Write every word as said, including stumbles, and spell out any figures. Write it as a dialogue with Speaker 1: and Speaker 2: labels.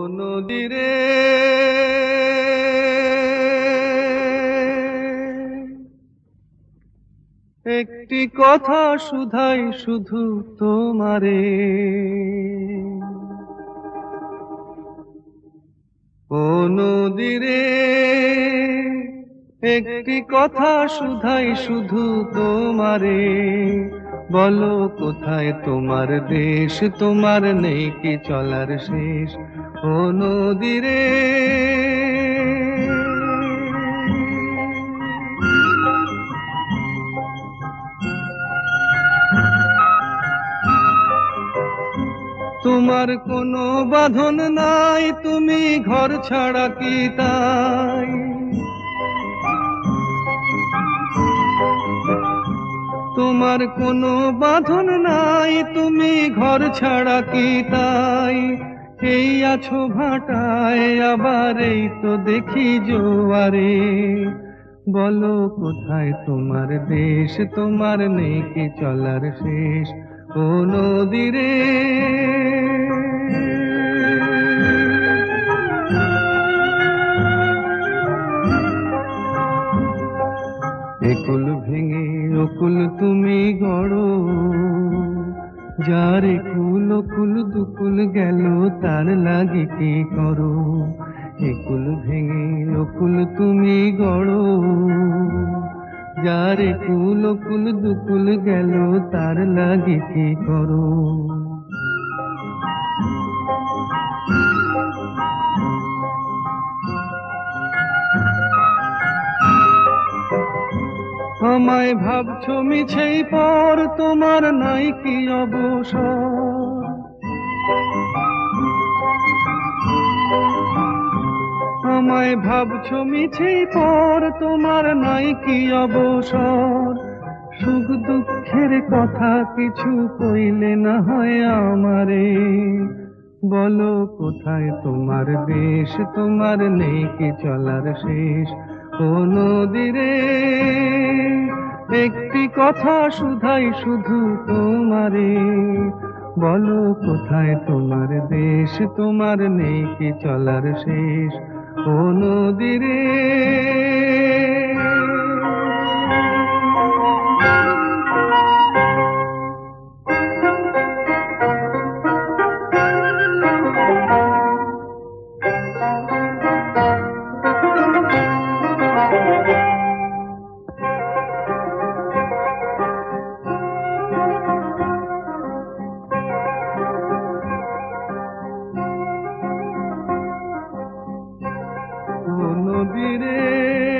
Speaker 1: নদীরে একটি কথা শুধাই শুধু তোমারে, ও নদীরে একটি কথা শুধাই শুধু তোমারে। বলো কোথায় তোমার দেশ, তোমার নেই কি চলার শেষ, ও নদীরে। তোমার কোনো বাঁধন নাই, তুমি ঘর ছাড়া কি তাই? তোমার কোনো বাঁধন নাই, তুমি ঘর ছাড়া কি তাই? এই আছো ভাটায়, আবার এই তো দেখি জোয়ারে। বলো কোথায় তোমার দেশ, তোমার নেই কি চলার শেষ, ও নদীরে। একুল ভেঙে অকুল তুমি গড়ো, যার একুল অকুল দুকুল গেল তার লাগি কি করো। একুল ভেঙে অকুল তুমি গড়ো, যার একুল অকুল দুকুল গেল তার লাগি কি করো। আমায় ভাবছো মিছেই পর, তোমার নাই কি অবসর। আমায় ভাবছো মিছেই পর, তোমার নাই কি অবসর। সুখ দুঃখের কথা কিছু কইলে না হয় আমারে। বলো কোথায় তোমার দেশ, তোমার নেই কি চলার শেষ, ও নদীরে একটি কথা শুধাই শুধু তোমারে। বলো কোথায় তোমার দেশ, তোমার নেই কি চলার শেষ, ও নদীরে। ও নদীরে